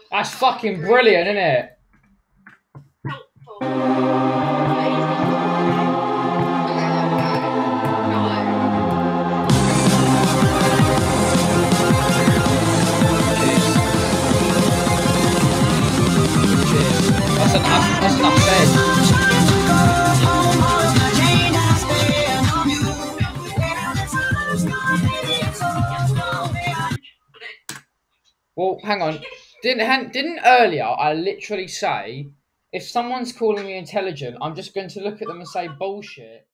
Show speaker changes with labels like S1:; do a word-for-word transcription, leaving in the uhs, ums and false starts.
S1: That's fucking brilliant, isn't it? That's enough. That's enough said. Well, hang on. Didn't didn't earlier I literally say if someone's calling me intelligent, I'm just going to look at them and say bullshit.